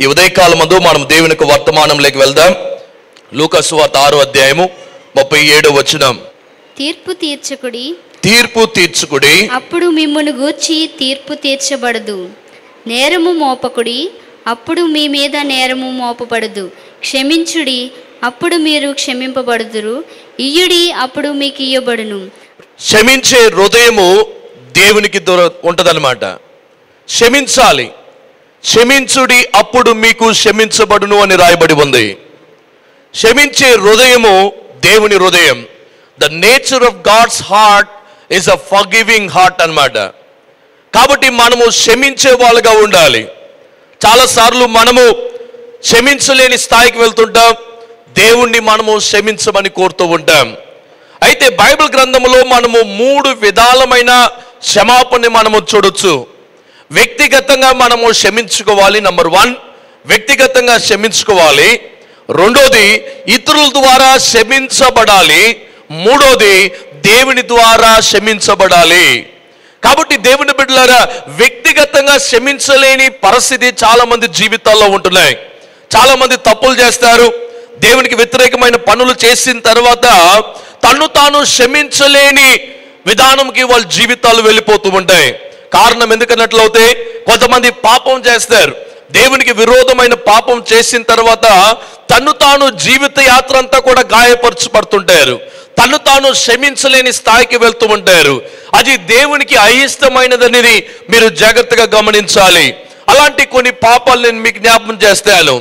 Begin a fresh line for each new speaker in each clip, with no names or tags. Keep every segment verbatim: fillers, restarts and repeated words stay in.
ఈ ఉదయకాలమందు మనం దేవుని యొక్క వర్తమానంలోకి వెళ్దాం. లూకా సువార్త ఆరో అధ్యాయము ముప్పై ఏడో వచనం.
తీర్పు తీర్చకుడి
తీర్పు తీర్చుకుడి
అప్పుడు మిమ్మును గూర్చి తీర్పు తీర్చబడదు. నేరము మోపకుడి అప్పుడు మీ మీద నేరము మోపబడదు. క్షమించుడి అప్పుడు మీరు క్షమింపబడుదురు. ఇయ్యుడి అప్పుడు మీకు ఇయ్యబడును.
క్షమించే హృదయము దేవునికి దొర ఉంటదన్నమాట. క్షమించాలి. క్షమించుడి అప్పుడు మీకు క్షమించబడును అని రాయబడి ఉంది. క్షమించే హృదయము దేవుని హృదయం. The nature of God's heart is a forgiving heart అన్నమాట. కాబట్టి మనము క్షమించే వాళ్ళుగా ఉండాలి. చాలాసార్లు మనము క్షమించలేని స్థాయికి వెళ్తుంటాం. దేవుణ్ణి మనము క్షమించమని కోరుతూ ఉంటాం. అయితే బైబిల్ గ్రంథంలో మనము మూడు విధాలమైన క్షమాపణని మనము చూడొచ్చు. వ్యక్తిగతంగా మనము క్షమించుకోవాలి. నంబర్ వన్, వ్యక్తిగతంగా క్షమించుకోవాలి. రెండోది, ఇతరుల ద్వారా క్షమించబడాలి. మూడోది, దేవుని ద్వారా క్షమించబడాలి. కాబట్టి దేవుని బిడ్డలారా, వ్యక్తిగతంగా క్షమించలేని పరిస్థితి చాలా మంది జీవితాల్లో ఉంటున్నాయి. చాలా మంది తప్పులు చేస్తారు. దేవునికి వ్యతిరేకమైన పనులు చేసిన తర్వాత తను తాను క్షమించలేని విధానంకి వాళ్ళ జీవితాలు వెళ్ళిపోతూ ఉంటాయి. కారణం ఎందుకన్నట్లయితే, కొంతమంది పాపం చేస్తారు. దేవునికి విరోధమైన పాపం చేసిన తర్వాత తను తాను జీవిత యాత్ర అంతా కూడా గాయపరచబడుతుంటారు. తను తాను క్షమించలేని స్థాయికి వెళ్తూ ఉంటారు. అది దేవునికి అయిష్టమైనదనేది మీరు జాగ్రత్తగా గమనించాలి. అలాంటి కొన్ని పాపాలు నేను మీకు జ్ఞాపకం చేస్తాను.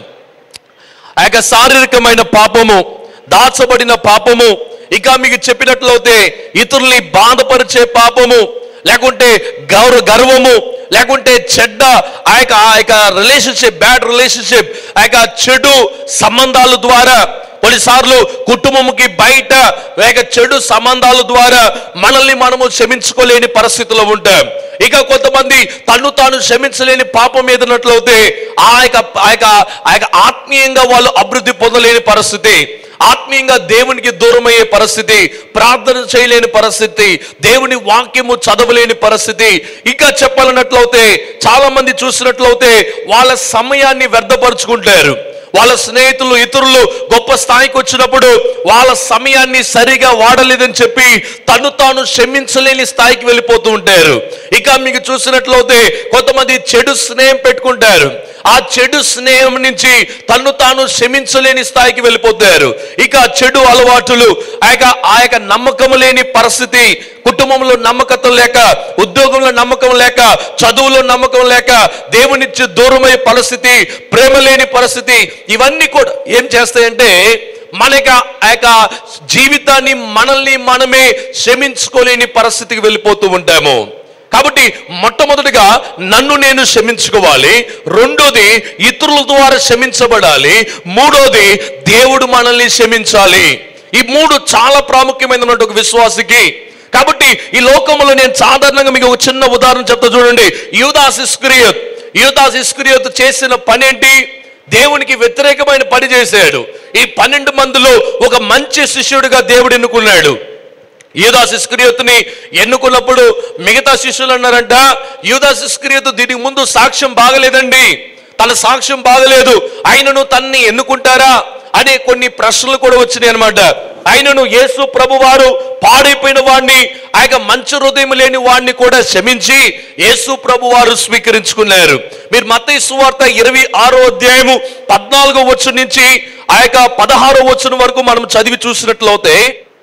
ఆ యొక్క శారీరకమైన పాపము, దాచబడిన పాపము, ఇక మీకు చెప్పినట్లయితే ఇతరుల్ని బాధపరిచే పాపము, లేకుంటే గౌరవ గర్వము, లేకుంటే చెడ్డ ఆ యొక్క ఆ యొక్క రిలేషన్షిప్, బ్యాడ్ రిలేషన్షిప్, ఆ యొక్క చెడు సంబంధాల ద్వారా, కొన్నిసార్లు కుటుంబంకి బయట లేక చెడు సంబంధాల ద్వారా మనల్ని మనము క్షమించుకోలేని పరిస్థితిలో ఉంటాం. ఇక కొంతమంది తను తాను క్షమించలేని పాపం ఏదన్నట్లయితే ఆ యొక్క ఆ యొక్క ఆ యొక్క ఆత్మీయంగా వాళ్ళు అభివృద్ధి పొందలేని పరిస్థితి, ఆత్మీయంగా దేవునికి దూరమయ్యే పరిస్థితి, ప్రార్థన చేయలేని పరిస్థితి, దేవుని వాక్యము చదవలేని పరిస్థితి. ఇంకా చెప్పాలన్నట్లయితే చాలా మంది చూసినట్లయితే వాళ్ళ సమయాన్ని వ్యర్థపరుచుకుంటారు. వాళ్ళ స్నేహితులు, ఇతరులు గొప్ప స్థాయికి వచ్చినప్పుడు వాళ్ళ సమయాన్ని సరిగా వాడలేదని చెప్పి తను తాను క్షమించలేని స్థాయికి వెళ్ళిపోతూ ఉంటారు. ఇక మీకు చూసినట్లయితే కొంతమంది చెడు స్నేహం పెట్టుకుంటారు. ఆ చెడు స్నేహం నుంచి తను తాను క్షమించలేని స్థాయికి వెళ్ళిపోతారు. ఇక చెడు అలవాటులు, ఆ యొక్క ఆ యొక్క నమ్మకం లేని పరిస్థితి, కుటుంబంలో నమ్మకం లేక, ఉద్యోగంలో నమ్మకం లేక, చదువులో నమ్మకం లేక, దేవునిచ్చి దూరమయ్యే పరిస్థితి, ప్రేమ లేని పరిస్థితి, ఇవన్నీ కూడా ఏం చేస్తాయంటే మన యొక్క జీవితాన్ని మనల్ని మనమే క్షమించుకోలేని పరిస్థితికి వెళ్ళిపోతూ ఉంటాము. కాబట్టి మొట్టమొదటిగా నన్ను నేను క్షమించుకోవాలి. రెండోది, ఇతరుల ద్వారా క్షమించబడాలి. మూడోది, దేవుడు మనల్ని క్షమించాలి. ఈ మూడు చాలా ప్రాముఖ్యమైన ఒక విశ్వాసికి. కాబట్టి ఈ లోకంలో నేను సాధారణంగా మీకు ఒక చిన్న ఉదాహరణ చెప్తా చూడండి. యూదాస్ ఇస్కరియోత్ యూదాస్ ఇస్కరియోత్ చేసిన పని ఏంటి? దేవునికి వ్యతిరేకమైన పని చేశాడు. ఈ పన్నెండు మందిలో ఒక మంచి శిష్యుడిగా దేవుడు ఎన్నుకున్నాడు. యూదాస్ ఇస్కరియోతుని ఎన్నుకున్నప్పుడు మిగతా శిష్యులు అన్నారంట, యూదాస్ ఇస్కరియోతు దీనికి ముందు సాక్ష్యం బాగలేదండి, తన సాక్ష్యం బాగలేదు, ఆయనను తన్ని ఎన్నుకుంటారా అనే కొన్ని ప్రశ్నలు కూడా వచ్చినాయి అనమాట. ఆయనను యేసు ప్రభు వారు పాడైపోయిన వాడిని, ఆ యొక్క మంచి హృదయం లేని వాడిని కూడా క్షమించి యేసు ప్రభు వారు స్వీకరించుకున్నారు. మీరు మత్తయి సువార్త ఇరవై ఆరో అధ్యాయము పద్నాలుగో వచనం నుంచి ఆ యొక్క పదహారో వచనం వరకు మనం చదివి చూసినట్లయితే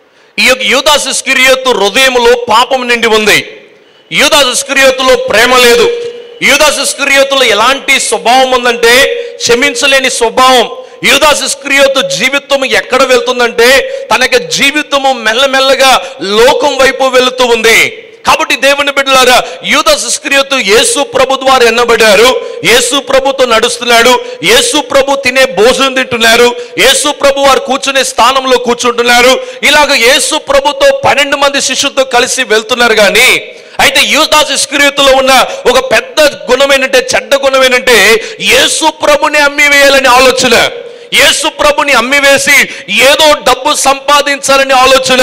ఈ యొక్క యూదాస్ ఇస్కరియోతు హృదయంలో పాపం నిండి ఉంది. యూదాస్ ఇస్కరియోతులో ప్రేమ లేదు. యూదాస్ ఇస్కరియోతులో ఎలాంటి స్వభావం ఉందంటే క్షమించలేని స్వభావం. యూదాస్ ఇస్కరియోతు జీవితం ఎక్కడ వెళ్తుందంటే తన యొక్క జీవితము మెల్లమెల్లగా లోకం వైపు వెళుతూ ఉంది. కాబట్టి దేవుని బిడ్డలారా, యూదాస్ ఇస్కరియోతు యేసు ప్రభు ద్వారా ఎన్నబడ్డారు. యేసు ప్రభుతో నడుస్తున్నాడు. యేసు ప్రభు తినే భోజనం తింటున్నారు. యేసు ప్రభు వారు కూర్చునే స్థానంలో కూర్చుంటున్నారు. ఇలాగ యేసు ప్రభుతో పన్నెండు మంది శిష్యులతో కలిసి వెళ్తున్నారు. కానీ అయితే యూదాస్ ఇస్కరియోతులో ఉన్న ఒక పెద్ద గుణం ఏంటంటే, చెడ్డ గుణం ఏంటంటే యేసు ప్రభుని అమ్మివేయాలని ఆలోచన. యేసు ప్రభుని అమ్మివేసి ఏదో డబ్బు సంపాదించాలని ఆలోచన.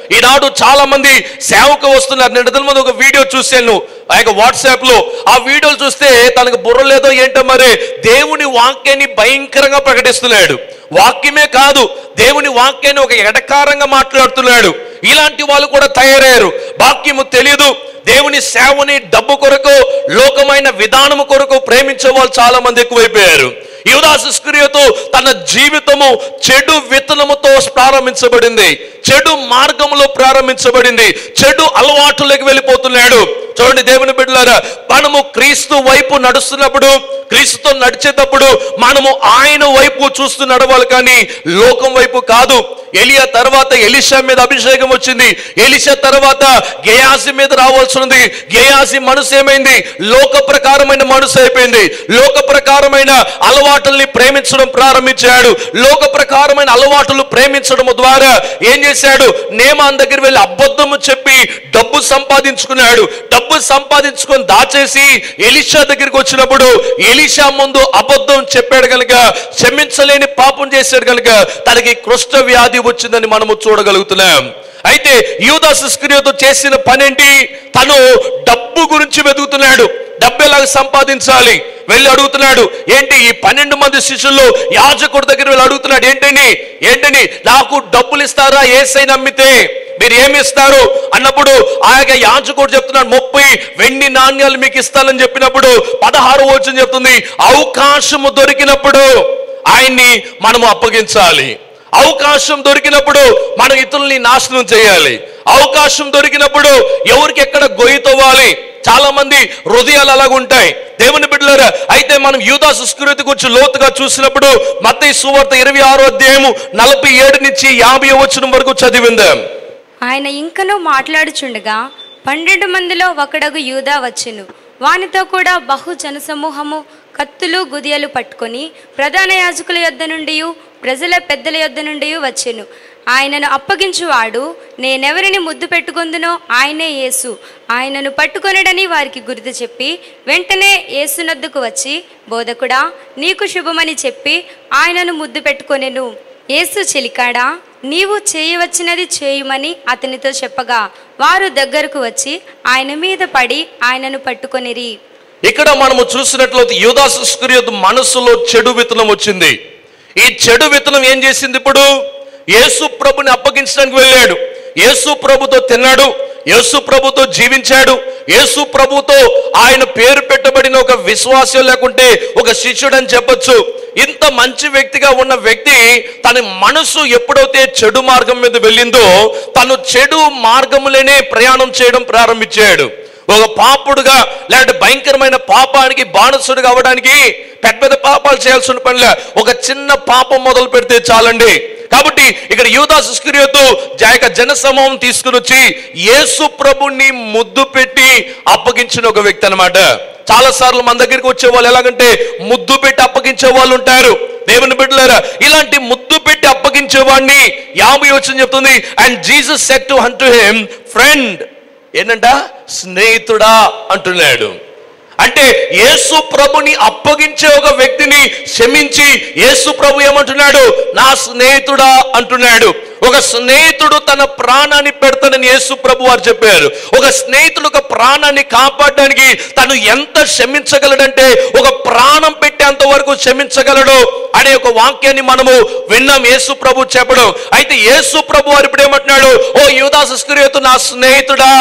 ఈనాడు చాలా మంది సేవకు వస్తున్నారు. నేను రోజుల ముందు ఒక వీడియో చూశాను ఆ యొక్క వాట్సాప్ లో. ఆ వీడియోలు చూస్తే తనకు బుర్ర లేదో ఏంటో మరి దేవుని వాక్యాన్ని భయంకరంగా ప్రకటిస్తున్నాడు. వాక్యమే కాదు, దేవుని వాక్యాన్ని ఒక ఎడకారంగా మాట్లాడుతున్నాడు. ఇలాంటి వాళ్ళు కూడా తయారయ్యారు. వాక్యము తెలియదు, దేవుని సేవని డబ్బు కొరకు, లోకమైన విధానము కొరకు ప్రేమించే వాళ్ళు చాలా మంది ఎక్కువైపోయారు. యూదాసు ఇస్కరియోతు తన జీవితము చెడు విత్తనముతో ప్రారంభించబడింది, చెడు మార్గంలో ప్రారంభించబడింది, చెడు అలవాటులోకి వెళ్ళిపోతున్నాడు. చూడండి దేవుని బిడ్డలారా, మనము క్రీస్తు వైపు నడుస్తున్నప్పుడు, క్రీస్తుతో నడిచేటప్పుడు మనము ఆయన వైపు చూస్తూ నడవాలి, కానీ లోకం వైపు కాదు. ఎలియా తర్వాత ఎలీషా మీద అభిషేకం వచ్చింది. ఎలీషా తర్వాత గేయాజీ మీద రావాల్సింది. గేయాజీ మనసు ఏమైంది? లోక ప్రకారమైన మనసు అయిపోయింది. లోక ప్రకారమైన అలవాటుల్ని ప్రేమించడం ప్రారంభించాడు. లోక ప్రకారమైన అలవాటులు ప్రేమించడం ద్వారా ఏం చేశాడు? నేమాన్ దగ్గర వెళ్ళి అబద్ధము చెప్పి డబ్బు సంపాదించుకున్నాడు. డబ్బు సంపాదించుకొని దాచేసి ఎలీషా దగ్గరికి వచ్చినప్పుడు ఎలీషా ముందు అబద్ధం చెప్పాడు కనుక, క్షమించలేని పాపం చేశాడు కనుక తనకి కుష్ఠ వ్యాధి వచ్చిందని మనము చూడగలుగుతున్నాం. అయితే యూదాసు ఇస్కరియోతు చేసిన పనేంటి? తను డబ్బు గురించి వెతుకుతున్నాడు. డబ్బు ఎలాగ సంపాదించాలి వెళ్ళి అడుగుతున్నాడు. ఏంటి? ఈ పన్నెండు మంది శిష్యుల్లో యాజకుడి దగ్గర వెళ్ళి అడుగుతున్నాడు. ఏంటని ఏంటని నాకు డబ్బులు ఇస్తారా యేసయ్య నమ్మితే? మీరు ఏమి ఇస్తారు అన్నప్పుడు ఆ యొక్క యాజకుడు చెప్తున్నాడు, ముప్పై వెండి నాణ్యాలు మీకు ఇస్తానని చెప్పినప్పుడు పదహారు వచనం చెప్తుంది, అవకాశము దొరికినప్పుడు ఆయన్ని మనము అప్పగించాలి. అవకాశం దొరికినప్పుడు మనం ఇతరుల్ని నాశనం చేయాలి. అవకాశం దొరికినప్పుడు ఎవరికి ఎక్కడ గొయ్యి తవ్వాలి. చాలా మంది హృదయాలు అలాగుంటాయి దేవుని బిడ్డలారా. అయితే మనం యూదాసు ఇస్కరియోతు గురించి లోతుగా చూసినప్పుడు మత్తయి సువార్త ఇరవై ఆరో అధ్యాయము నలభై ఏడు నుంచి యాభై వచనం వరకు చదివిందాం.
ఆయన ఇంకనూ మాట్లాడుచుండగా పన్నెండు మందిలో ఒకడగు యూదా వచ్చెను. వానితో కూడా బహు జనసమూహము కత్తులు గుదియలు పట్టుకొని ప్రధాన యాజకుల యొద్ద నుండి ప్రజల పెద్దల యొద్ద నుండి వచ్చెను. ఆయనను అప్పగించువాడు నేనెవరిని ముద్దు పెట్టుకొందునో ఆయనే యేసు, ఆయనను పట్టుకొనడని వారికి గుర్తు చెప్పి వెంటనే యేసునొద్దకు వచ్చి, బోధకుడా నీకు శుభమని చెప్పి ఆయనను ముద్దు పెట్టుకొనెను. యేసు చెలికాడా, నీవు చేయవచ్చినది చేయుమని అతనితో చెప్పగా వారు దగ్గరకు వచ్చి ఆయన మీద పడి ఆయనను పట్టుకొనిరి.
ఇక్కడ మనము చూసినట్లయితే యూదాసు ఇస్కరియోతు మనసులో చెడు విత్తనం వచ్చింది. ఈ చెడు విత్తనం ఏం చేసింది? ఇప్పుడు యేసు ప్రభుని అప్పగించడానికి వెళ్ళాడు. యేసు ప్రభుతో తిన్నాడు, యేసు ప్రభుతో జీవించాడు, యేసు ప్రభుతో ఆయన పేరు పెట్టబడిన ఒక విశ్వాసం లేకుంటే ఒక శిష్యుడు అని చెప్పొచ్చు. ఇంత మంచి వ్యక్తిగా ఉన్న వ్యక్తి తన మనసు ఎప్పుడైతే చెడు మార్గం మీద వెళ్ళిందో తను చెడు మార్గంలోనే ప్రయాణం చేయడం ప్రారంభించాడు. ఒక పాపుడుగా లేదంటే భయంకరమైన పాపానికి బానిసుడుగా అవ్వడానికి పెద్ద పెద్ద పాపాలు చేయాల్సిన పనిలే, ఒక చిన్న పాపం మొదలు పెడితే చాలండి. కాబట్టి ఇక్కడ యూదాసు ఇస్కరియోతు జాయక జన సమూహం తీసుకుని వచ్చి యేసు ప్రభుని ముద్దు పెట్టి అప్పగించిన ఒక వ్యక్తి అన్నమాట. చాలా సార్లు మన దగ్గరికి వచ్చే వాళ్ళు ఎలాగంటే ముద్దు పెట్టి అప్పగించే వాళ్ళు ఉంటారు. దేవుని బిడ్డలారా, ఇలాంటి ముద్దు పెట్టి అప్పగించే వాడిని యాభై వచనం చెప్తుంది, and Jesus said to unto him, friend, ఏంటంట? స్నేహితుడా అంటున్నాడు. అంటే యేసు ప్రభుని అప్పగించే ఒక వ్యక్తిని క్షమించి యేసు ప్రభు ఏమంటున్నాడు? నా స్నేహితుడా అంటున్నాడు. ఒక స్నేహితుడు తన ప్రాణాన్ని పెడతానని యేసు ప్రభు వారు చెప్పారు. ఒక స్నేహితుడు ఒక ప్రాణాన్ని కాపాడడానికి తను ఎంత క్షమించగలడంటే ఒక ప్రాణం పెట్టేంత వరకు క్షమించగలడు అనే ఒక వాక్యాన్ని మనము విన్నాం యేసు ప్రభు చెప్పడం. అయితే యేసు ప్రభు వారు ఇప్పుడు ఏమంటున్నాడు? ఓ యూదాసు ఇస్కరియోతు నా స్నేహితుడా,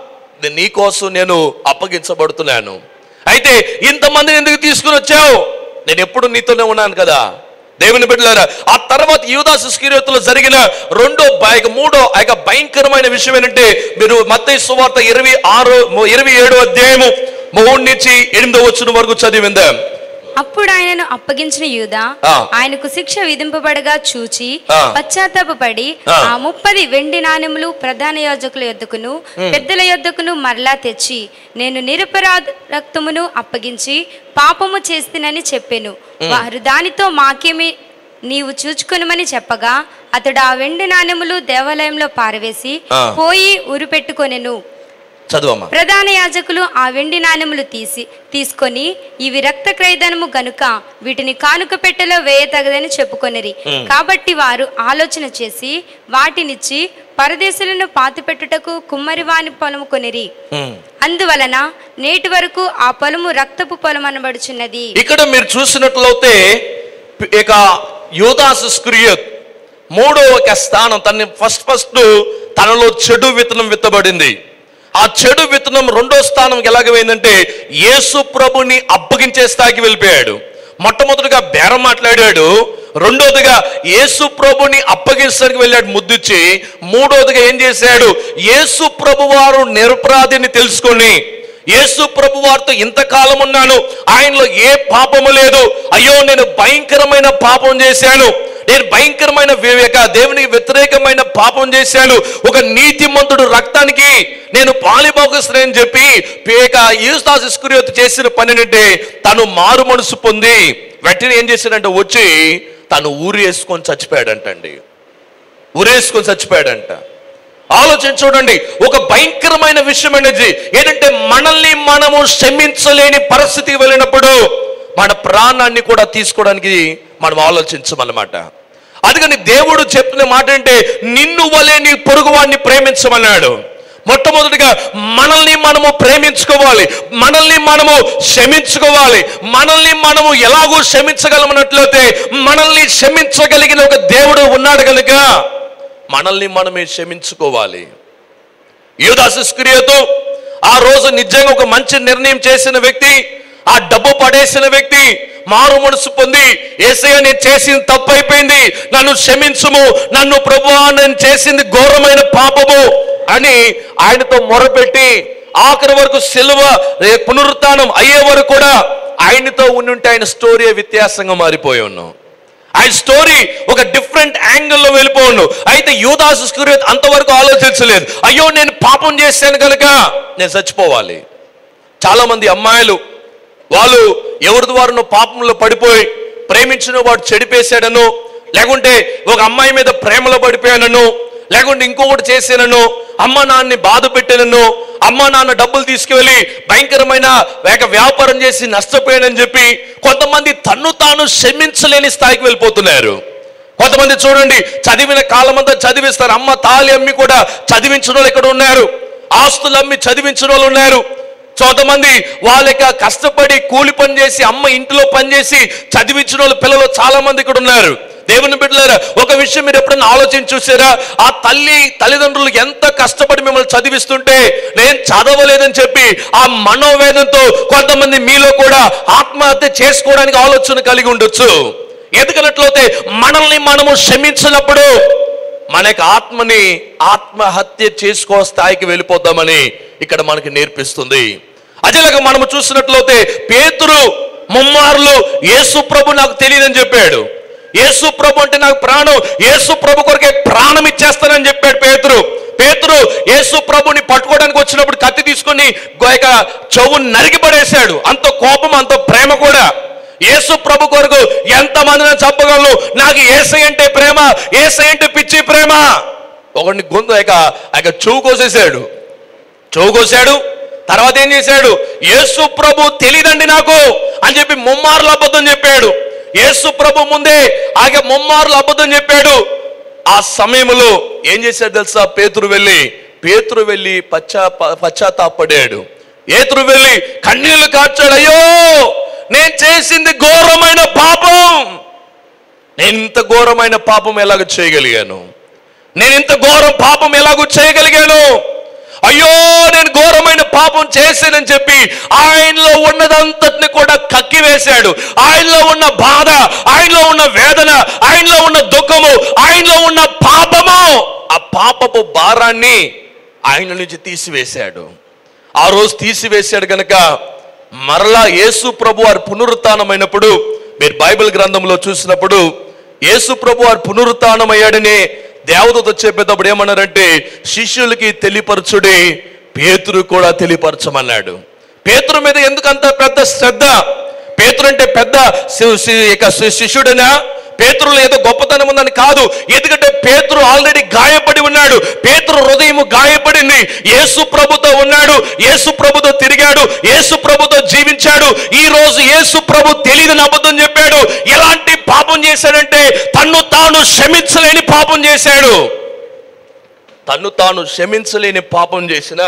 నీ కోసం నేను అప్పగించబడుతున్నాను. అయితే ఇంతమందిని ఎందుకు తీసుకుని వచ్చావు? నేను ఎప్పుడు నీతోనే ఉన్నాను కదా. దేవుని బిడ్డలారా, ఆ తర్వాత యూదాసు ఇస్కరియోతులో జరిగిన రెండో మూడో ఆ యొక్క భయంకరమైన విషయం ఏంటంటే, మీరు మత్తయి సువార్త ఇరవై ఆరో ఇరవై ఏడో అధ్యాయము మూడు నుంచి ఎనిమిదో వచనం వరకు చదివిందాం.
అప్పుడు ఆయనను అప్పగించిన యూదా ఆయనకు శిక్ష విధింపబడగా చూచి పశ్చాత్తాపపడి ఆ ముప్పది వెండి నాణెములు ప్రధాన యాజకుల యొద్దకును పెద్దల యొద్దకును మరలా తెచ్చి, నేను నిరపరాధ రక్తమును అప్పగించి పాపము చేస్తునని చెప్పెను. వారు దానితో మాకేమి నీవు చూచుకొనుమని చెప్పగా అతడు ఆ వెండి నాణెములు దేవాలయంలో పారవేసి పోయి ఉరిపెట్టుకొనెను. ప్రధాన యాజకులు ఆ వెండి నాణెములు తీసి తీసుకొని ఇవి రక్త క్రయధనము గనుక వీటిని కానుక పెట్టెలో వేయతగదని చెప్పుకొనిరి. కాబట్టి వారు ఆలోచన చేసి వాటినిచ్చి పరదేశులను పాతిపెట్టుటకు కుమ్మరి వాని పొలము కొనిరి.
ఉమ్.
అందువలన నేటి వరకు ఆ పొలము రక్తపు పొలం అనబడుచున్నది.
ఇక్కడ మీరు చూసినట్లయితే ఇక యూదాసు ఇస్కరియోతు మూడో ఒక స్థానం, తన ఫస్ట్ ఫస్ట్ తనలో చెడు విత్తనం విత్తబడింది. ఆ చెడు విత్తనం రెండో స్థానం ఎలాగైందంటే యేసు ప్రభుని అప్పగించే స్థాయికి వెళ్ళిపోయాడు. మొట్టమొదటిగా బేరం మాట్లాడాడు, రెండోదిగా యేసు ప్రభుని అప్పగించడానికి వెళ్ళాడు ముద్దిచ్చి, మూడోదిగా ఏం చేశాడు, యేసు ప్రభు వారు నిరపరాధిని తెలుసుకొని యేసు ప్రభు వారితో ఇంతకాలం ఉన్నాను, ఆయనలో ఏ పాపము లేదు, అయ్యో నేను భయంకరమైన పాపం చేశాను, నేను భయంకరమైన వివేక దేవునికి వ్యతిరేకమైన పాపం చేశాను, ఒక నీతిమంతుడు రక్తానికి నేను పాలిభాగస్తుని చెప్పి యూదాసు ఇస్కరియోతు చేసిన పని అంటే తను మారు మనసు పొంది వెంటనే ఏం చేశాడంటే వచ్చి తను ఊరు వేసుకొని చచ్చిపోయాడంటండి. ఊరేసుకొని చచ్చిపోయాడంట. ఆలోచన చూడండి, ఒక భయంకరమైన విషయం అనేది ఏంటంటే మనల్ని మనము క్షమించలేని పరిస్థితికి వెళ్ళినప్పుడు మన ప్రాణాన్ని కూడా తీసుకోవడానికి మనం ఆలోచించమన్నమాట. అందుకని దేవుడు చెప్పిన మాట అంటే నిన్ను వలె నీ పొరుగువాడిని ప్రేమించమన్నాడు. మొట్టమొదటిగా మనల్ని మనము ప్రేమించుకోవాలి, మనల్ని మనము క్షమించుకోవాలి. మనల్ని మనము ఎలాగో క్షమించగలమన్నట్లయితే మనల్ని క్షమించగలిగిన ఒక దేవుడు ఉన్నాడు కనుక మనల్ని మనమే క్షమించుకోవాలి. యూదాసు ఇస్కరియోతు ఆ రోజు నిజంగా ఒక మంచి నిర్ణయం చేసిన వ్యక్తి, ఆ డబ్బు పడేసిన వ్యక్తి మారు మనసు పొంది యేసయ్య నేను చేసింది తప్పు అయిపోయింది, నన్ను క్షమించుము, నన్ను ప్రభువా నేను చేసింది ఘోరమైన పాపము అని ఆయనతో మొరపెట్టి ఆఖరి వరకు సిలువ పునరుత్థానం అయ్యే వరకు కూడా ఆయనతో ఉండుంటే ఆయన స్టోరీ వ్యత్యాసంగా మారిపోయి ఉన్నాం. ఆయన స్టోరీ ఒక డిఫరెంట్ యాంగిల్లో వెళ్ళిపోను. అయితే యూదాసు ఇస్కరియోతు అంతవరకు ఆలోచించలేదు, అయ్యో నేను పాపం చేశాను కనుక నేను చచ్చిపోవాలి. చాలా మంది అమ్మాయిలు వాళ్ళు ఎవరి ద్వారా పాపంలో పడిపోయి ప్రేమించిన వాడు చెడిపేశాడను, లేకుంటే ఒక అమ్మాయి మీద ప్రేమలో పడిపోయానను, లేకుంటే ఇంకొకటి చేశానను, అమ్మ నాన్నని బాధ పెట్టానను, అమ్మ నాన్న డబ్బులు తీసుకువెళ్ళి భయంకరమైన వేగ వ్యాపారం చేసి నష్టపోయానని చెప్పి కొంతమంది తన్ను తాను క్షమించలేని స్థాయికి వెళ్ళిపోతున్నారు. కొంతమంది చూడండి చదివిన కాలం అంతా చదివిస్తారు, అమ్మ తాళి అమ్మి కూడా చదివించిన వాళ్ళు ఇక్కడ ఉన్నారు, ఆస్తులు అమ్మి చదివించిన వాళ్ళు ఉన్నారు. కొంతమంది వాళ్ళకి కష్టపడి కూలి పని చేసి అమ్మ ఇంట్లో పని చేసి చదివించిన వాళ్ళు పిల్లలు చాలా మంది ఇక్కడ ఉన్నారు. దేవుని బిడ్డలారా, ఒక విషయం మీరు ఎప్పుడైనా ఆలోచించి చూసారా, ఆ తల్లి తల్లిదండ్రులు ఎంత కష్టపడి మిమ్మల్ని చదివిస్తుంటే నేను చదవలేదని చెప్పి ఆ మనోవేదంతో కొంతమంది మీలో కూడా ఆత్మహత్య చేసుకోవడానికి ఆలోచన కలిగి ఉండొచ్చు. ఎందుకన్నట్లయితే మనల్ని మనము క్షమించినప్పుడు మనకి ఆత్మని ఆత్మహత్య చేసుకో స్థాయికి వెళ్ళిపోద్దామని ఇక్కడ మనకి నేర్పిస్తుంది. అదేలాగా మనము చూసినట్లయితే పేతురు ముమ్మార్లు యేసు ప్రభు నాకు తెలియదని చెప్పాడు. యేసు ప్రభు అంటే నాకు ప్రాణం, యేసు ప్రభు కొరకే ప్రాణం ఇచ్చేస్తానని చెప్పాడు పేతురు. పేతురు యేసు ప్రభుని పట్టుకోవడానికి వచ్చినప్పుడు కత్తి తీసుకొని చెవు నరికి పడేశాడు. అంత కోపం, అంత ప్రేమ కూడా. యేసు ప్రభు కొరకు ఎంతమందిని చెప్పగలను, నాకు యేసయ్య అంటే ప్రేమ, యేసయ్య అంటే పిచ్చి ప్రేమ. ఒకడిని గొంతు ఇక ఇక చెవు కోసేశాడు చెవు కోసాడు తర్వాత ఏం చేశాడు, యేసు ప్రభు తెలియదండి నాకు అని చెప్పి ముమ్మార్లు అబద్ధం చెప్పాడు. యేసు ప్రభు ముందే ఆగే ముమ్మార్లు అబద్ధం చెప్పాడు. ఆ సమయంలో ఏం చేశాడు తెలుసా, పేతురు వెళ్ళి పేతురు వెళ్ళి పశ్చా పశ్చాత్తాపడాడు. పేతురు వెళ్ళి కన్నీళ్లు కార్చాడు, అయ్యో నేను చేసింది ఘోరమైన పాపం, నేను ఇంత ఘోరమైన పాపం ఎలాగ చేయగలిగాను, నేను ఇంత ఘోరం పాపం ఎలాగో చేయగలిగాను, అయ్యో నేను ఘోరమైన పాపం చేశానని చెప్పి ఆయనలో ఉన్నదంతటిని కూడా కక్కివేశాడు. ఆయనలో ఉన్న బాధ, ఆయనలో ఉన్న వేదన, ఆయనలో ఉన్న దుఃఖము, ఆయనలో ఉన్న పాపము, ఆ పాపపు భారాన్ని ఆయన నుంచి తీసివేశాడు. ఆ రోజు తీసివేశాడు కనుక మరలా యేసు ప్రభు వారు పునరుత్థానమైనప్పుడు మీరు బైబిల్ గ్రంథంలో చూసినప్పుడు యేసు ప్రభు వారు పునరుత్థానమయ్యాడని దేవదూత చెప్పేటప్పుడు ఏమన్నారంటే శిష్యులకి తెలియపరచుడి, పేతురు కూడా తెలియపరచమన్నాడు. పేతురు మీద ఎందుకంత పెద్ద శ్రద్ధ? పేతురు అంటే పెద్ద శిష్యుడనా? పేతురులో ఏదో గొప్పతనం ఉందని కాదు. ఎందుకంటే పేతురు ఆల్రెడీ గాయపడి ఉన్నాడు. పేతురు హృదయం గాయపడింది. యేసు ప్రభుతో ఉన్నాడు, యేసు ప్రభుతో తిరిగాడు, యేసు ప్రభుతో జీవించాడు. ఈ రోజు యేసు ప్రభు తెలియదని అబద్ధం చెప్పాడు. ఎలాంటి పాపం చేశాడంటే తన్ను తాను క్షమించలేని పాపం చేశాడు. తన్ను తాను క్షమించలేని పాపం చేసిన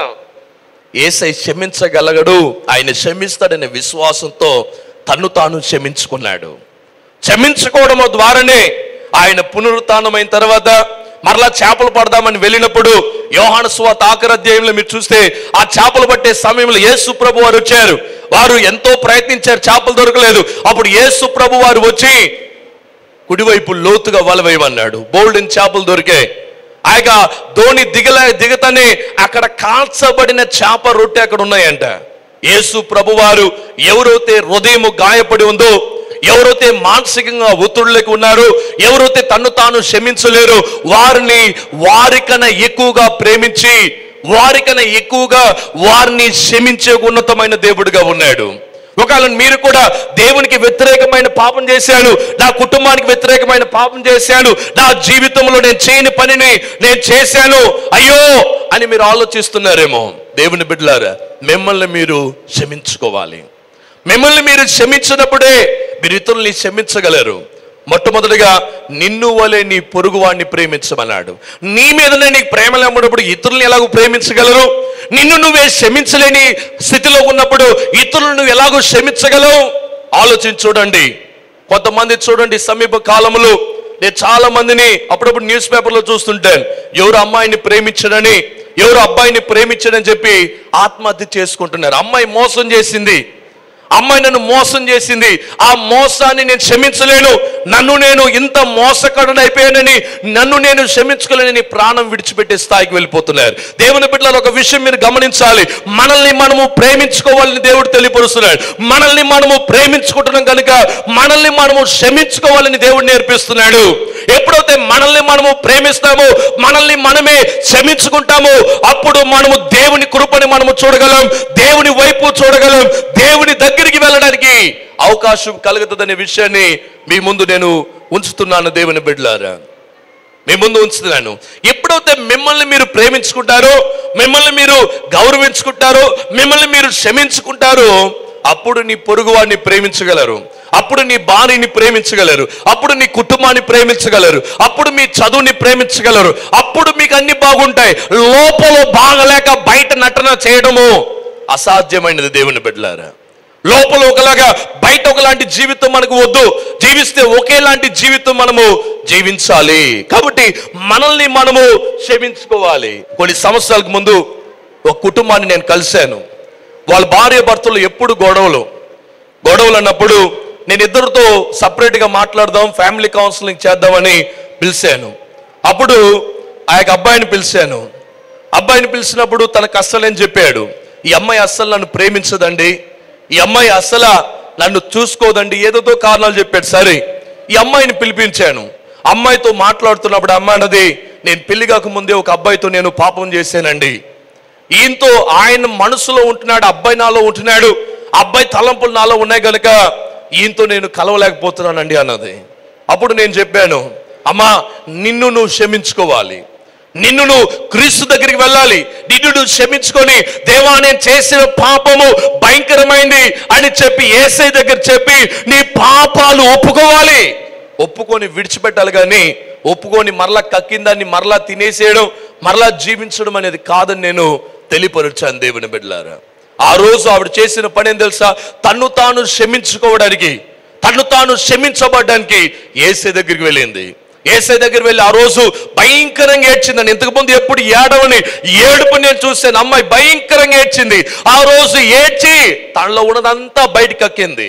యేసై క్షమించగలగడు, ఆయన క్షమిస్తాడనే విశ్వాసంతో తన్ను తాను క్షమించుకున్నాడు. క్షమించుకోవడం ద్వారానే ఆయన పునరుత్థానమైన తర్వాత మరలా చేపలు పడదామని వెళ్ళినప్పుడు యోహాను సువార్త ఆఖరి అధ్యాయంలో మీరు చూస్తే ఆ చేపలు పట్టే సమయంలో యేసు ప్రభు వారు వచ్చారు. వారు ఎంతో ప్రయత్నించారు, చేపలు దొరకలేదు. అప్పుడు యేసు ప్రభు వారు వచ్చి కుడివైపు లోతుగా వల వేయమన్నాడు. బోల్డెన్ చేపలు దొరికాయి. ఆయన ధోని దిగల దిగతనే అక్కడ కాల్చబడిన చేప రొట్టె అక్కడ ఉన్నాయంట. యేసు ప్రభువారు ఎవరైతే హృదయము గాయపడి ఉందో, ఎవరైతే మానసికంగా ఒత్తిడిలోకి ఉన్నారో, ఎవరైతే తన్ను తాను క్షమించలేరు, వారిని వారికన్నా ఎక్కువగా ప్రేమించి వారికన్నా ఎక్కువగా వారిని క్షమించే ఉన్నతమైన దేవుడిగా ఉన్నాడు. ఒకవేళ మీరు కూడా దేవునికి వ్యతిరేకమైన పాపం చేశాను, నా కుటుంబానికి వ్యతిరేకమైన పాపం చేశాను, నా జీవితంలో నేను చేయని పనిని నేను చేశాను అయ్యో అని మీరు ఆలోచిస్తున్నారేమో. దేవుని బిడ్డలారా, మిమ్మల్ని మీరు క్షమించుకోవాలి. మిమ్మల్ని మీరు క్షమించినప్పుడే మీరు ఇతరుల్ని క్షమించగలరు. మొట్టమొదటిగా నిన్ను వలె నీ పొరుగువాడిని ప్రేమించమన్నాడు. నీ మీదనే నీకు ప్రేమ లేనప్పుడు ఇతరులను ఎలాగో ప్రేమించగలరు? నిన్ను నువ్వే క్షమించలేని స్థితిలో ఉన్నప్పుడు ఇతరులను నువ్వు ఎలాగో క్షమించగలవు? ఆలోచించి చూడండి. కొంతమంది చూడండి, సమీప కాలంలో నేను చాలా మందిని అప్పుడప్పుడు న్యూస్ పేపర్లో చూస్తుంటాను. ఎవరు అమ్మాయిని ప్రేమించడని, ఎవరు అబ్బాయిని ప్రేమించడని చెప్పి ఆత్మహత్య చేసుకుంటున్నారు. అమ్మాయి మోసం చేసింది, అమ్మాయి నన్ను మోసం చేసింది, ఆ మోసాన్ని నేను క్షమించలేను, నన్ను నేను ఇంత మోసకడని అయిపోయానని నన్ను నేను క్షమించుకోలేని ప్రాణం విడిచిపెట్టే స్థాయికి వెళ్ళిపోతున్నారు. దేవుని బిడ్డలారా, ఒక విషయం మీరు గమనించాలి. మనల్ని మనము ప్రేమించుకోవాలని దేవుడు తెలియపరుస్తున్నాడు. మనల్ని మనము ప్రేమించుకుంటున్నాం కనుక మనల్ని మనము క్షమించుకోవాలని దేవుడు నేర్పిస్తున్నాడు. ఎప్పుడైతే మనల్ని మనము ప్రేమిస్తామో, మనల్ని మనమే క్షమించుకుంటామో, అప్పుడు మనము దేవుని కృపని మనము చూడగలం, దేవుని వైపు చూడగలం, దేవుని దగ్గరికి వెళ్ళడానికి అవకాశం కలుగుతుందనే విషయాన్ని మీ ముందు నేను ఉంచుతున్నాను. దేవుని బిడ్డలారా, మీ ముందు ఉంచుతున్నాను. ఎప్పుడైతే మిమ్మల్ని మీరు ప్రేమించుకుంటారో, మిమ్మల్ని మీరు గౌరవించుకుంటారో, మిమ్మల్ని మీరు క్షమించుకుంటారో, అప్పుడు నీ పొరుగువాడిని ప్రేమించగలరు, అప్పుడు నీ భార్యని ప్రేమించగలరు, అప్పుడు నీ కుటుంబాన్ని ప్రేమించగలరు, అప్పుడు మీ చదువుని ప్రేమించగలరు, అప్పుడు మీకు అన్ని బాగుంటాయి. లోపల బాగలేక బయట నటన చేయడము అసాధ్యమైనది. దేవుని బిడ్డలారా, లోపల ఒకలాగా బయట ఒకలాంటి జీవితం మనకు వద్దు. జీవిస్తే ఒకేలాంటి జీవితం మనము జీవించాలి. కాబట్టి మనల్ని మనము క్షమించుకోవాలి. కొన్ని సంవత్సరాలకు ముందు ఒక కుటుంబాన్ని నేను కలిశాను. వాళ్ళ భార్య భర్తలు ఎప్పుడు గొడవలు గొడవలు అన్నప్పుడు నేను ఇద్దరితో సపరేట్గా మాట్లాడదాం, ఫ్యామిలీ కౌన్సిలింగ్ చేద్దామని పిలిచాను. అప్పుడు ఆ యొక్క అబ్బాయిని పిలిచాను. అబ్బాయిని పిలిచినప్పుడు తన కష్టాలని చెప్పాడు. ఈ అమ్మాయి అస్సలు నన్ను ప్రేమించదండి, ఈ అమ్మాయి అస్సలు నన్ను చూసుకోదండి, ఏదో కారణాలు చెప్పాడు. సరే, ఈ అమ్మాయిని పిలిపించాను. అమ్మాయితో మాట్లాడుతున్నప్పుడు అమ్మాయి అన్నది, నేను పెళ్లి కాకముందే ఒక అబ్బాయితో నేను పాపం చేశానండి, ఈయనతో ఆయన మనసులో ఉంటున్నాడు, అబ్బాయి నాలో ఉంటున్నాడు, అబ్బాయి తలంపులు నాలో ఉన్నాయి కనుక ఈయనతో నేను కలవలేకపోతున్నానండి అన్నది. అప్పుడు నేను చెప్పాను, అమ్మా నిన్ను నువ్వు క్షమించుకోవాలి, నిన్ను నువ్వు క్రీస్తు దగ్గరికి వెళ్ళాలి, నిన్ను నువ్వు క్షమించుకొని దేవా నేను చేసిన పాపము భయంకరమైంది అని చెప్పి యేసయ్య దగ్గర చెప్పి నీ పాపాలు ఒప్పుకోవాలి, ఒప్పుకొని విడిచిపెట్టాలి. కానీ ఒప్పుకొని మరలా కక్కిందాన్ని మరలా తినేసేయడం, మరలా జీవించడం అనేది కాదని నేను తెలియపరిచాను. దేవుని బిడ్డలారా, ఆ రోజు ఆవిడ చేసిన పని ఏం తెలుసా? తన్ను తాను క్షమించుకోవడానికి, తన్ను తాను క్షమించబడ్డానికి యేసయ్య దగ్గరికి వెళ్ళింది. యేసయ్య దగ్గర వెళ్ళి ఆ రోజు భయంకరంగా ఏడ్చిందని. ఇంతకుముందు ఎప్పుడు ఏడవని ఏడుపు నేను చూశాను. అమ్మాయి భయంకరంగా ఏడ్చింది. ఆ రోజు ఏడ్చి తనలో ఉన్నదంతా బయటకు కక్కింది.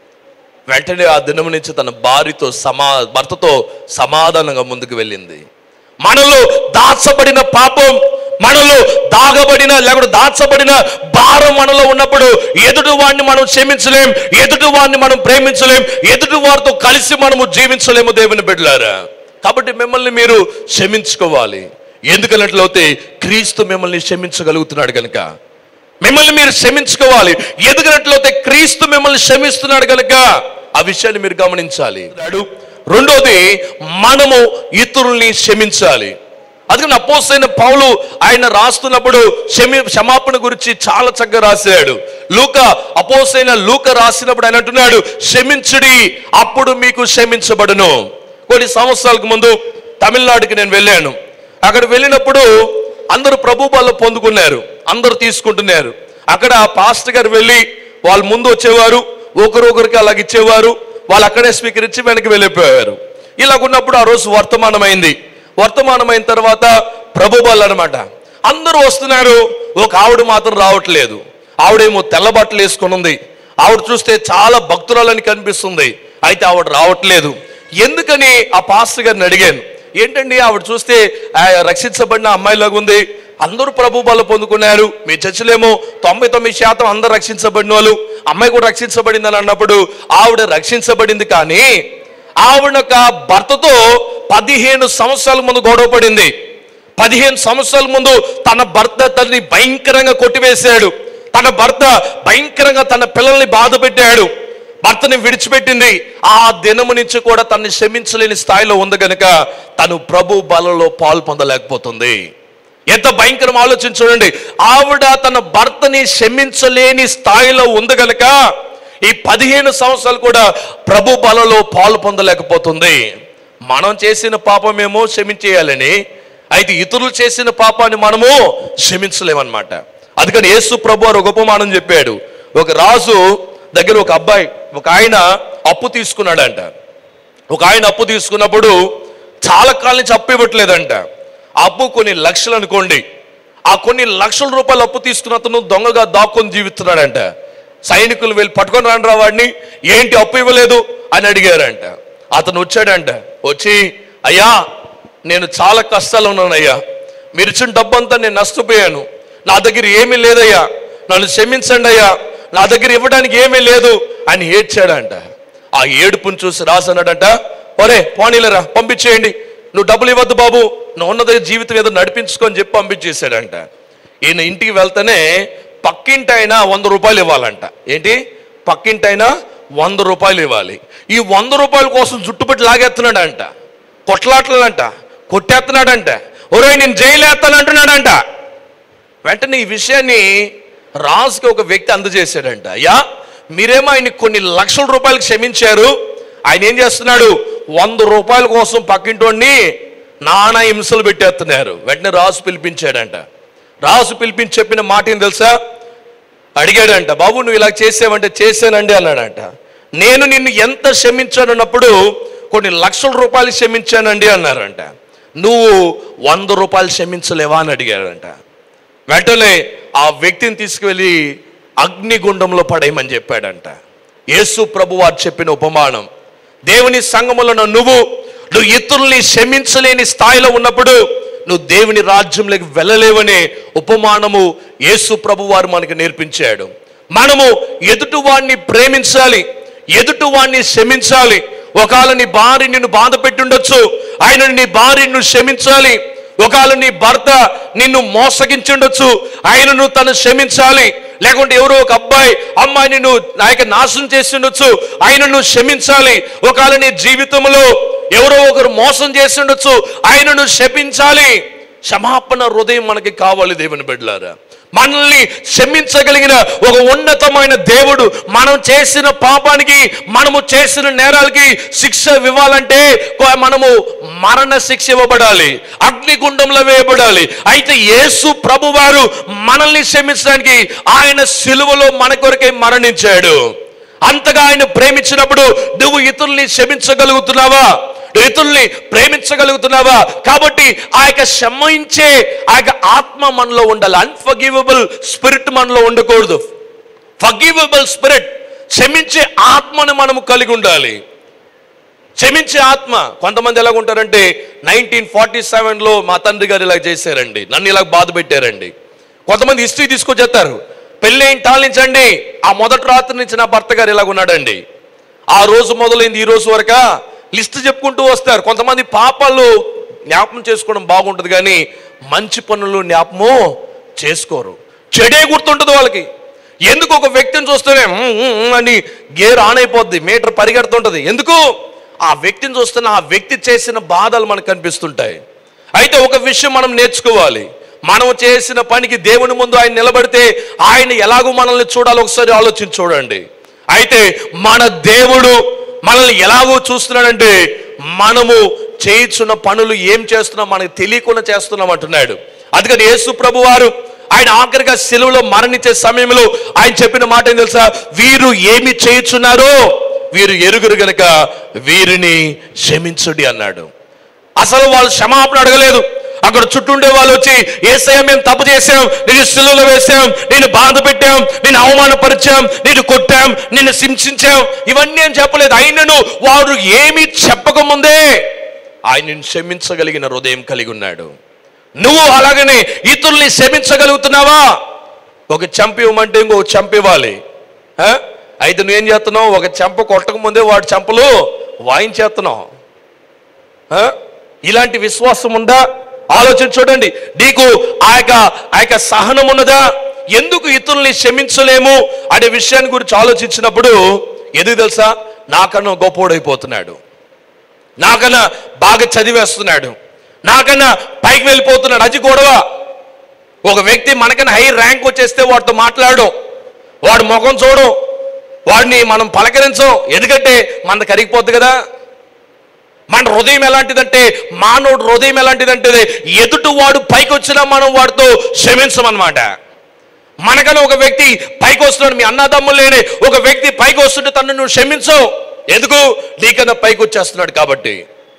వెంటనే ఆ దినం నుంచి తన భార్యతో సమా భర్తతో సమాధానంగా ముందుకు వెళ్ళింది. మనలో దాచబడిన పాపం, మనలో దాగబడిన లేకపోతే దాచబడిన భారం మనలో ఉన్నప్పుడు ఎదుటి వాడిని మనం క్షమించలేం, ఎదుటి వాడిని మనం ప్రేమించలేం, ఎదుటి వారితో కలిసి మనము జీవించలేము. దేవుని బిడ్డలారా, కాబట్టి మిమ్మల్ని మీరు క్షమించుకోవాలి. ఎందుకన్నట్లయితే క్రీస్తు మిమ్మల్ని క్షమించగలుగుతున్నాడు కనుక మిమ్మల్ని మీరు క్షమించుకోవాలి. ఎందుకన్నట్లయితే క్రీస్తు మిమ్మల్ని క్షమిస్తున్నాడు కనుక ఆ విషయాన్ని మీరు గమనించాలి. రెండోది, మనము ఇతరుల్ని క్షమించాలి. అందుకని అపోస్తలుడైన పౌలు ఆయన రాస్తున్నప్పుడు క్షమి క్షమాపణ గురించి చాలా చక్కగా రాశాడు. లూకా అపోస్తలుడైన లూకా రాసినప్పుడు ఆయన అంటున్నాడు, క్షమించుడి అప్పుడు మీకు క్షమించబడును. కొన్ని సంవత్సరాలకు ముందు తమిళనాడుకి నేను వెళ్ళాను. అక్కడ వెళ్ళినప్పుడు అందరూ ప్రభు బల్ల పొందుకున్నారు, అందరూ తీసుకుంటున్నారు. అక్కడ పాస్టర్ గారు వెళ్ళి వాళ్ళ ముందు వచ్చేవారు, ఒకరొకరికి అలాగ ఇచ్చేవారు. వాళ్ళు అక్కడే స్వీకరించి వెనక్కి వెళ్ళిపోయారు. ఇలాగున్నప్పుడు ఆ రోజు వర్తమానమైంది. వర్తమానమైన తర్వాత ప్రభు బల్ల అనమాట. అందరూ వస్తున్నారు, ఒక ఆవిడ మాత్రం రావట్లేదు. ఆవిడేమో తెల్ల బట్టలు వేసుకుని ఉంది. ఆవిడ చూస్తే చాలా భక్తురాలని కనిపిస్తుంది. అయితే ఆవిడ రావట్లేదు. ఎందుకని ఆ పాస్టర్ గారిని అడిగాను, ఏంటండి ఆవిడ చూస్తే రక్షించబడిన అమ్మాయిలాగా ఉంది, అందరూ ప్రభు బల్ల పొందుకున్నారు, మీ చర్చలేమో తొంభై తొమ్మిది శాతం అందరూ రక్షించబడిన వాళ్ళు, అమ్మాయి కూడా రక్షించబడింది అని అన్నప్పుడు ఆవిడ రక్షించబడింది. కానీ ఆవిడ భర్తతో పదిహేను సంవత్సరాల ముందు గొడవ పడింది. పదిహేను సంవత్సరాల ముందు తన భర్త తనని భయంకరంగా కొట్టివేశాడు. తన భర్త భయంకరంగా తన పిల్లల్ని బాధ పెట్టాడు. భర్తని విడిచిపెట్టింది. ఆ దినము నుంచి కూడా తనని క్షమించలేని స్థాయిలో ఉంది కనుక తను ప్రభు బలలో పాలు పొందలేకపోతుంది. ఎంత భయంకరం ఆలోచన చూడండి. ఆవిడ తన భర్తని క్షమించలేని స్థాయిలో ఉంది కనుక ఈ పదిహేను సంవత్సరాలు కూడా ప్రభు బలలో పాలు పొందలేకపోతుంది. మనం చేసిన పాపమేమో క్షమించేయాలని, అయితే ఇతరులు చేసిన పాపాన్ని మనము క్షమించలేమన్నమాట. అందుకని యేసు ప్రభు వారు ఒక ఉపమానం చెప్పాడు. ఒక రాజు దగ్గర ఒక అబ్బాయి, ఒక ఆయన అప్పు తీసుకున్నాడంట. ఒక ఆయన అప్పు తీసుకున్నప్పుడు చాలా కాలం నుంచి అప్పు ఇవ్వట్లేదంట. అప్పు కొన్ని లక్షలు అనుకోండి. ఆ కొన్ని లక్షల రూపాయలు అప్పు తీసుకున్న అతను దొంగగా దాక్కొని జీవిస్తున్నాడంట. సైనికులు వెళ్ళి పట్టుకొని రాండ్రా వాడిని, ఏంటి అప్పు ఇవ్వలేదు అని అడిగారంట. అతను వచ్చాడంట. వచ్చి, అయ్యా నేను చాలా కష్టాలు ఉన్నానయ్యా, మీరు ఇచ్చిన డబ్బంతా నేను నష్టపోయాను, నా దగ్గర ఏమీ లేదయ్యా, నన్ను క్షమించండి అయ్యా, నా దగ్గర ఇవ్వడానికి ఏమీ లేదు అని ఏడ్చాడంట. ఆ ఏడుపుని చూసి రాజు అన్నాడంట, ఒరే పోనీలరా పంపించేయండి, నువ్వు డబ్బులు ఇవ్వద్దు బాబు, నువ్వు ఉన్నది జీవితం ఏదో నడిపించుకొని చెప్పి పంపించేశాడంట. ఈయన ఇంటికి వెళ్తేనే పక్కింటైనా వంద రూపాయలు ఇవ్వాలంట. ఏంటి, పక్కింటైనా వంద రూపాయలు ఇవ్వాలి. ఈ వంద రూపాయల కోసం జుట్టుపట్టి లాగేస్తున్నాడంట, కొట్లాటలంట, కొట్టేస్తున్నాడంట, ఒరే నేను జైలు వేస్తాను అంటున్నాడంట. వెంటనే ఈ విషయాన్ని రాజుకి ఒక వ్యక్తి అందజేశాడంట. అయ్యా మీరేమో ఆయన కొన్ని లక్షల రూపాయలు క్షమించారు, ఆయన ఏం చేస్తున్నాడు, వంద రూపాయల కోసం పక్కింటోడిని నానా హింసలు పెట్టేస్తున్నారు. వెంటనే రాజు పిలిపించాడంట. రాజు పిలిపించి చెప్పిన మాట ఏం తెలుసా, అడిగాడంట, బాబు నువ్వు ఇలా చేసావంటే చేశానండి అన్నాడంట. నేను నిన్ను ఎంత క్షమించానన్నప్పుడు కొన్ని లక్షల రూపాయలు క్షమించానండి అన్నారంట. నువ్వు వంద రూపాయలు క్షమించలేవా అని అడిగాడంట. వెంటనే ఆ వ్యక్తిని తీసుకువెళ్ళి అగ్నిగుండంలో పడేయమని చెప్పాడంట. యేసు ప్రభు వారు చెప్పిన ఉపమానం. దేవుని సంఘములో నువ్వు నువ్వు ఇతరుల్ని క్షమించలేని స్థాయిలో ఉన్నప్పుడు నువ్వు దేవుని రాజ్యంలోకి వెళ్ళలేవనే ఉపమానము యేసు ప్రభు వారు మనకు నేర్పించాడు. మనము ఎదుటి వాడిని ప్రేమించాలి, ఎదుటి వాడిని క్షమించాలి. ఒకవేళ నీ భార్య నిన్ను బాధ పెట్టుండొచ్చు, ఆయన నీ భార్యను క్షమించాలి. ఒకవేళ నీ భర్త నిన్ను మోసగించుండొచ్చు, ఆయనను తను క్షమించాలి. లేకుంటే ఎవరో ఒక అబ్బాయి అమ్మాయిని నువ్వు నాయక నాశనం చేస్తుండొచ్చు, ఆయనను క్షమించాలి. ఒకవేళ నీ జీవితంలో ఎవరో ఒకరు మోసం చేస్తుండొచ్చు, ఆయనను క్షమించాలి. క్షమాపణ హృదయం మనకి కావాలి దేవుని బిడ్డలారా. మనల్ని క్షమించగలిగిన ఒక ఉన్నతమైన దేవుడు మనం చేసిన పాపానికి, మనము చేసిన నేరాలకి శిక్ష ఇవ్వాలంటే మనము మరణ శిక్ష ఇవ్వబడాలి, అగ్నిగుండంలో వేయబడాలి. అయితే యేసు ప్రభు వారు మనల్ని క్షమించడానికి ఆయన సిలువలో మన కొరకే మరణించాడు. అంతగా ఆయన ప్రేమించినప్పుడు నువ్వు ఇతరుల్ని క్షమించగలుగుతున్నావా, ఇతరుల్ని ప్రేమించగలుగుతున్నావా? కాబట్టి ఆ యొక్క క్షమించే ఆ యొక్క ఆత్మ మనలో ఉండాలి. అన్ఫర్గివబుల్ స్పిరిట్ మనలో ఉండకూడదు. ఫర్గివబుల్ స్పిరిట్, క్షమించే ఆత్మను మనము కలిగి ఉండాలి. క్షమించే ఆత్మ. కొంతమంది ఎలాగ ఉంటారంటే నైన్టీన్ ఫార్టీ సెవెన్లో మా తండ్రి గారు ఇలా చేశారండి, నన్ను ఇలా బాధ పెట్టారండి. కొంతమంది హిస్టరీ తీసుకొచ్చేస్తారు, పెళ్ళేం టాలించండి, ఆ మొదటి రాత్రి నుంచి నా భర్త గారు ఇలాగ ఉన్నాడండి, ఆ రోజు మొదలైంది ఈ రోజు వరక లిస్ట్ చెప్పుకుంటూ వస్తారు. కొంతమంది పాపాలు జ్ఞాపకం చేసుకోవడం బాగుంటుంది కానీ మంచి పనులు జ్ఞాపకము చేసుకోరు, చెడే గుర్తుంటుంది వాళ్ళకి. ఎందుకు ఒక వ్యక్తిని చూస్తేనే అని గేర్ ఆన్ అయిపోద్ది, మీటర్ పరిగెడుతుంటుంది. ఎందుకు? ఆ వ్యక్తిని చూస్తేనే ఆ వ్యక్తి చేసిన బాధలు మనకు కనిపిస్తుంటాయి. అయితే ఒక విషయం మనం నేర్చుకోవాలి, మనం చేసిన పనికి దేవుని ముందు ఆయన నిలబడితే ఆయన ఎలాగో మనల్ని చూడాలో ఒకసారి ఆలోచించి చూడండి. అయితే మన దేవుడు మనల్ని ఎలాగో చూస్తున్నాడంటే మనము చేయించున్న పనులు ఏం చేస్తున్నాం మనకు తెలియకుండా చేస్తున్నాం అంటున్నాడు. అందుకని యేసు ప్రభు వారు ఆయన ఆఖరిగా సిలువలో మరణించే సమయంలో ఆయన చెప్పిన మాట ఏం తెలుసా? వీరు ఏమి చేయుచున్నారో వీరు ఎరుగురు గనుక వీరిని క్షమించుడి అన్నాడు. అసలు వాళ్ళు క్షమాపణ అడగలేదు. అక్కడ చుట్టూండే వాళ్ళు వచ్చి, యేసయ్య మేము తప్పు చేశాం, నేను సిలువలో వేసాం, నేను బాధ పెట్టాం, నేను అవమానపరిచాం, నేను కొట్టాం, నిన్ను హింసించాం, ఇవన్నీ ఏం చెప్పలేదు. ఆయనను వారు ఏమి చెప్పకముందే ఆయనను క్షమించగలిగిన హృదయం కలిగి ఉన్నాడు. నువ్వు అలాగనే ఇతరుల్ని క్షమించగలుగుతున్నావా? ఒక చెంప ఇవ్వమంటే ఇంకో చెంప ఇవ్వాలి. అయితే నువ్వేం చేస్తున్నావు? ఒక చెంప కొట్టక ముందే వాడి చెంపలు వాయించేస్తున్నావు. ఇలాంటి విశ్వాసం ఉందా? ఆలోచన చూడండి. నీకు ఆ యొక్క ఆ యొక్క సహనం ఉన్నదా? ఎందుకు ఇతరుల్ని క్షమించలేము అనే విషయాన్ని గురించి ఆలోచించినప్పుడు ఎందుకు తెలుసా? నాకన్నా గొప్పోడైపోతున్నాడు, నాకన్నా బాగా చదివేస్తున్నాడు, నాకన్నా పైకి వెళ్ళిపోతున్నాడు, అది గొడవ. ఒక వ్యక్తి మనకన్నా హై ర్యాంక్ వచ్చేస్తే వాడితో మాట్లాడడం, వాడు ముఖం చూడడం, వాడిని మనం పలకరించం, ఎందుకంటే మనది కరిగిపోద్ది కదా. మన హృదయం ఎలాంటిదంటే, మానవుడు హృదయం ఎలాంటిదంటే ఎదుటి వాడు పైకి వచ్చినా మనం వాడితో క్షమించమన్నమాట. మనకన్నా ఒక వ్యక్తి పైకి వస్తున్నాడు, మీ అన్నదమ్ములేనే ఒక వ్యక్తి పైకి వస్తుంటే తను నువ్వు క్షమించవు. ఎందుకు? నీకన్నా పైకి వచ్చేస్తున్నాడు కాబట్టి.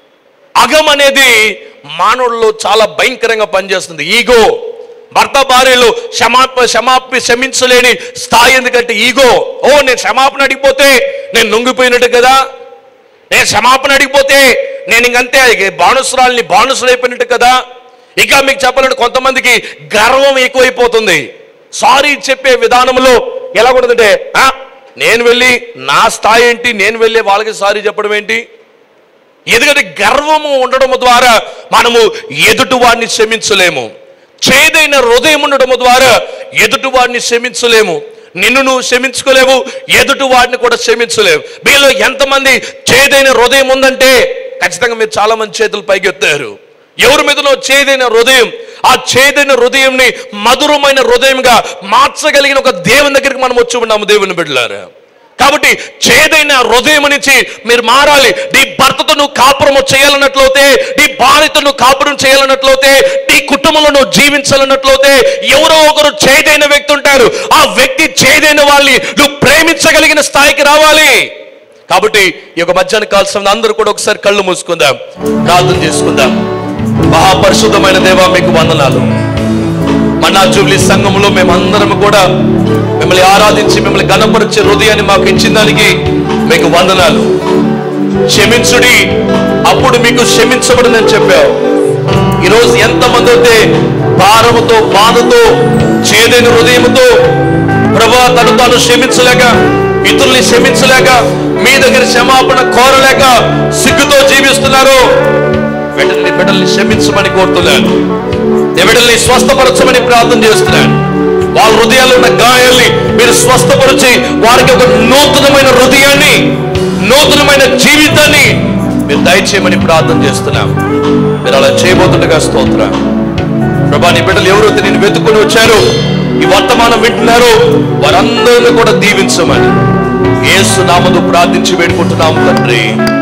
అగం అనేది మానవుల్లో చాలా భయంకరంగా పనిచేస్తుంది. ఈగో. భర్త భార్యలు క్షమాప క్షమాపి క్షమించలేని స్థాయి ఎందుకంటే ఈగో. ఓ నేను క్షమాపణ అడిగిపోతే నేను లొంగిపోయినట్టు కదా, నేను క్షమాపణ అడిగిపోతే నేను ఇంకంతే బానుసురాల్ని బానుసులు అయిపోయినట్టు కదా. ఇక మీకు చెప్పాలంటే కొంతమందికి గర్వం ఎక్కువైపోతుంది. సారీ చెప్పే విధానంలో ఎలా ఉంటుందంటే, నేను వెళ్ళి నా స్థాయి ఏంటి, నేను వెళ్ళి వాళ్ళకి సారీ చెప్పడం ఏంటి? ఎందుకంటే గర్వము ఉండడం ద్వారా మనము ఎదుటి వాడిని క్షమించలేము. చేదైన హృదయం ఉండడం ద్వారా ఎదుటి వాడిని క్షమించలేము. నిన్ను నువ్వు క్షమించుకోలేవు, ఎదుటి వాడిని కూడా క్షమించలేవు. మీలో ఎంతమంది చేదైన హృదయం ఉందంటే ఖచ్చితంగా మీరు చాలా మంది చేతులు పైకెత్తారు. ఎవరి మీదనో చేదైన హృదయం, ఆ చేదైన హృదయంని మధురమైన హృదయంగా మార్చగలిగిన ఒక దేవుని దగ్గరికి మనం వచ్చి ఉన్నాము, దేవుని బిడ్డలారా. కాబట్టి చేదైన హృదయం నుంచి మీరు మారాలి. నీ భర్తతో నువ్వు కాపురం చేయాలన్నట్లయితే, నీ భార్యతో నువ్వు కాపురం చేయాలన్నట్లయితే, నీ కుటుంబంలో నువ్వు జీవించాలన్నట్లయితే ఎవరో ఒకరు చేదైన వ్యక్తి ఉంటారు. ఆ వ్యక్తి చేదైన వాళ్ళని నువ్వు ప్రేమించగలిగిన స్థాయికి రావాలి. కాబట్టి ఈ యొక్క మధ్యాహ్న కాల సమయంలో అందరూ కూడా ఒకసారి కళ్ళు మూసుకుందాం, ప్రార్థన చేసుకుందాం. మహాపరిశుద్ధమైన దేవా, మీకు వందనాలు. మన్నా జూబ్లీ సంఘంలో మేమందరం కూడా మిమ్మల్ని ఆరాధించి మిమ్మల్ని గణపరిచే హృదయాన్ని మాకు ఇచ్చిన దానికి మీకు వందనాలు. క్షమించుడి, అప్పుడు మీకు క్షమించబడని చెప్పావు. ఈరోజు ఎంతమంది అయితే భారముతో, బాధతో, చేదైన హృదయంతో ప్రభువా తను తాను క్షమించలేక, ఇతరుల్ని క్షమించలేక, మీ దగ్గర క్షమాపణ కోరలేక సిగ్గుతో జీవిస్తున్నారు. బిడ్డల్ని బిడ్డల్ని క్షమించమని కోరుతున్నాను. బిడ్డల్ని స్వస్థపరచమని ప్రార్థన చేస్తున్నాను. వాళ్ళ హృదయాల్లో ఉన్న గాయాల్ని మీరు స్వస్థపరిచి వారికి ఒక నూతనమైన హృదయాన్ని, నూతనమైన జీవితాన్ని మీరు దయచేయమని ప్రార్థన చేస్తున్నాం. మీరు అలా చేయబోతుండగా స్తోత్రం ప్రభా. నీ బిడ్డలు ఎవరైతే నేను వెతుకుని వచ్చారో, ఈ వర్తమానం వింటున్నారో వారందరినీ కూడా దీవించమని యేసు నామములో ప్రార్థించి వేడుకుంటున్నాము తండ్రి.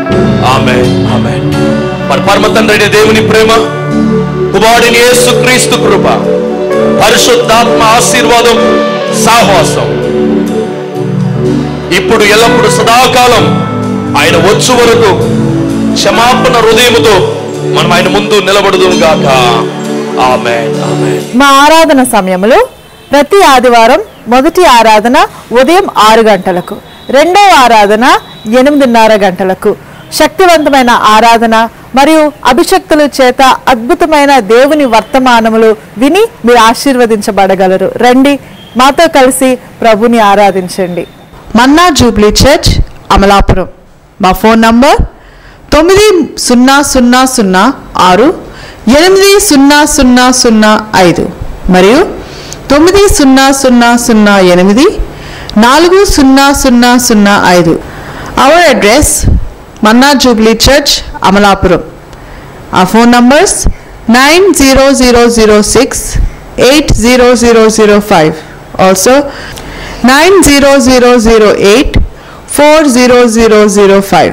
ఆమేన్, ఆమేన్. మన పరమ తండ్రి దేవుని ప్రేమ, కుమారుని యేసు క్రీస్తు కృప, పరిశుద్ధాత్మ ఆశీర్వాదం, సాహసం ఇప్పుడు ఎల్లప్పుడు సదాకాలం ఆయన వచ్చు వరకు క్షమాపణ హృదయముతో మనం ఆయన ముందు నిలబడదుము గాక. ఆమేన్, ఆమేన్.
మా ఆరాధన సమయంలో ప్రతి ఆదివారం మొదటి ఆరాధన ఉదయం ఆరు గంటలకు, రెండవ ఆరాధన ఎనిమిదిన్నర గంటలకు. శక్తివంతమైన ఆరాధన మరియు అభిషక్తుల చేత అద్భుతమైన దేవుని వర్తమానములు విని మీరు ఆశీర్వదించబడగలరు. రండి, మాతో కలిసి ప్రభుని ఆరాధించండి. Manna Jubilee Church, Amalapuram. మా ఫోన్ నంబర్ తొమ్మిది సున్నా సున్నా సున్నా ఆరు ఎనిమిది సున్నా సున్నా సున్నా ఐదు మరియు తొమ్మిది సున్నా సున్నా సున్నా ఎనిమిది నాలుగు సున్నా సున్నా సున్నా ఐదు. Our address Manna Jubilee Church, Amalapuram. Our phone numbers nine zero zero zero six eight zero zero zero five. Also nine zero zero zero eight four zero zero zero five.